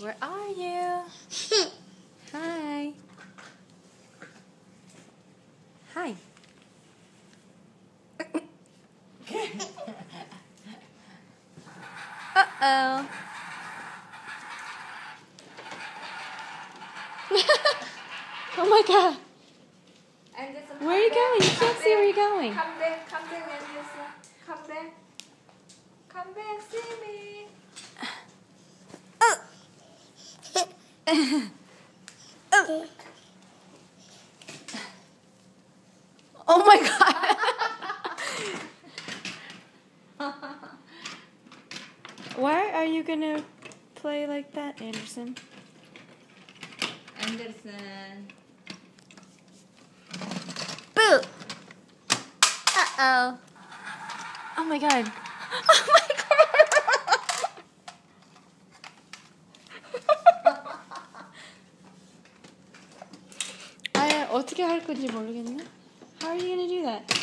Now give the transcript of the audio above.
Where are you? Hi. Hi. Uh-oh. Oh my god. Anderson, Where are you going? You can't see where you're going. Come back, Anderson. Come back. Come back, see me. Oh my god. Why are you gonna play like that, Anderson? Anderson. Boo! Uh-oh. Oh my god. Oh my god. 어떻게 할 건지 모르겠네. How are you gonna do that?